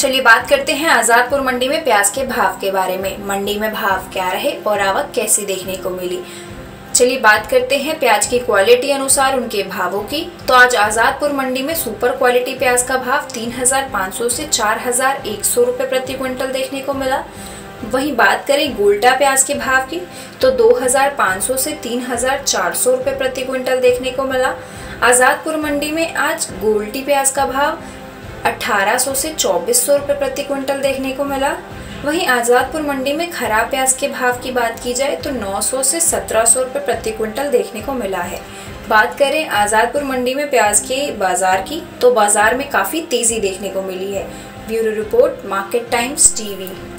चलिए बात करते हैं आज़ादपुर मंडी में प्याज के भाव के बारे में। मंडी में भाव क्या रहे और आवक कैसी देखने को मिली। चलिए बात करते हैं प्याज की क्वालिटी अनुसार उनके भावों की। तो आज आज़ादपुर मंडी में सुपर क्वालिटी प्याज का भाव 3,500 से 4,100 रुपये प्रति क्विंटल देखने को मिला। वहीं बात करें गोल्टा प्याज के भाव की तो 2,500 से 3,400 रुपये प्रति क्विंटल देखने को मिला। आज़ादपुर मंडी में आज गोल्टी प्याज का भाव 1,800 से 2,400 रुपये प्रति क्विंटल देखने को मिला। वहीं आज़ादपुर मंडी में खराब प्याज के भाव की बात की जाए तो 900 से 1,700 रुपये प्रति क्विंटल देखने को मिला है। बात करें आज़ादपुर मंडी में प्याज के बाजार की तो बाजार में काफ़ी तेज़ी देखने को मिली है। Bureau report, market times TV.